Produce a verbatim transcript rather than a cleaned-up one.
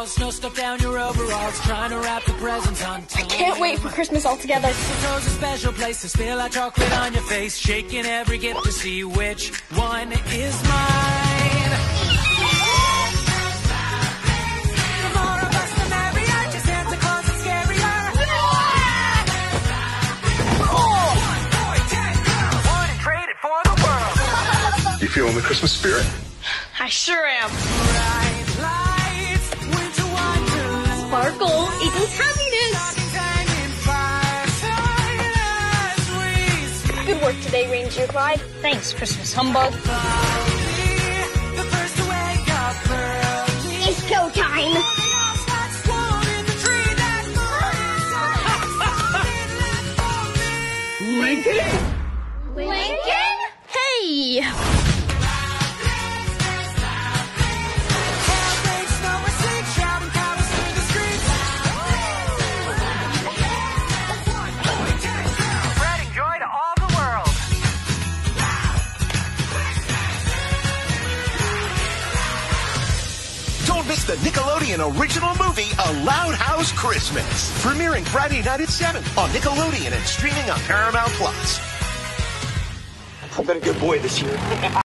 walls, snow stuff down your overalls, trying to wrap the presents on time. I can't wait for Christmas altogether. Mistletoe's a special place to spill out chocolate on your face, shaking every gift to see which one is mine. The more of us, the merrier. Your Santa Claus is scarier. Oh! One and traded for the world. You feeling the Christmas spirit? I sure am. Bright lights, winter wonderland. Sparkle equals happiness. Good work today, Reindeer Clyde. Thanks, Christmas humbug. It's go time. Lincoln! Lincoln? Hey! Don't miss the Nickelodeon original movie, A Loud House Christmas. Premiering Friday night at seven on Nickelodeon and streaming on Paramount Plus. I've been a good boy this year.